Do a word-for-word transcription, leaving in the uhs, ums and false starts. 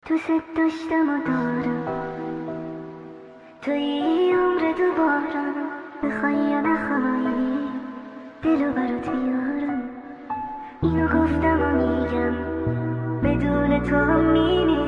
دوست داشتم و دارم توی عمر دوبارم، بخوای یا نخوای دلو برات بیارم. اینو گفتم و میگم بدون تو هم میمیرم.